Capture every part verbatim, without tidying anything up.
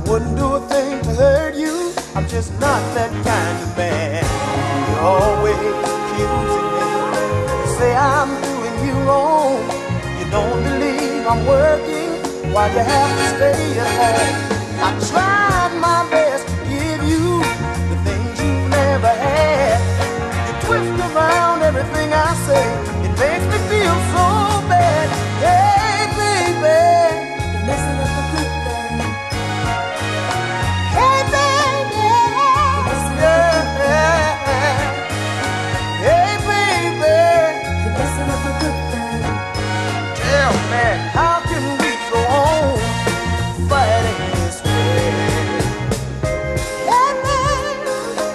wouldn't do a thing to hurt you. I'm just not that kind of man. You're always accusing me. You say I'm doing you wrong. You don't believe I'm working while you have to stay at home. I tried my best to give you the things you've never had. You twist around everything I say. It makes me feel so bad. Hey, baby, you're messing up a good thing. Hey, baby, you're messing up a good thing. Hey, baby, you're messing up a good thing. Tell me, how can we go on fighting this way? Hey, baby,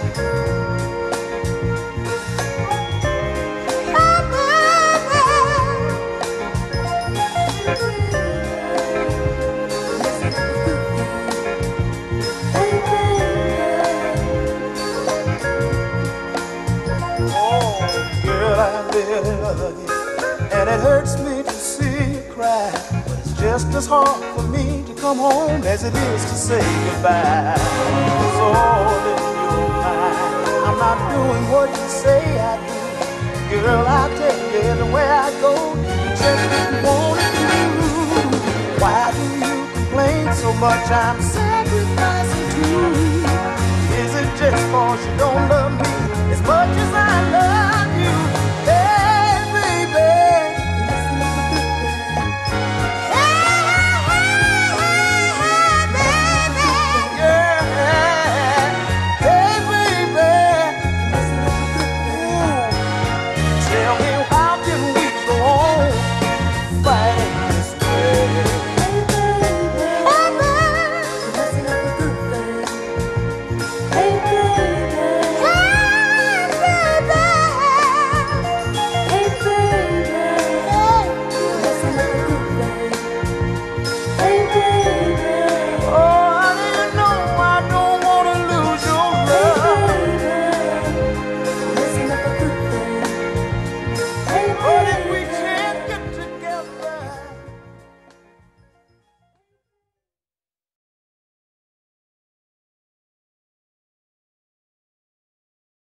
hey, baby. Oh, girl, I really love you, and it hurts me to see you cry. But it's just as hard for me to come home as it is to say goodbye. It's all in your mind. I'm not doing what you say I do. Girl, I tell you everywhere I go, you just didn't want to do. Why do you complain so much? I'm sacrificing too. Is it just cause you don't love me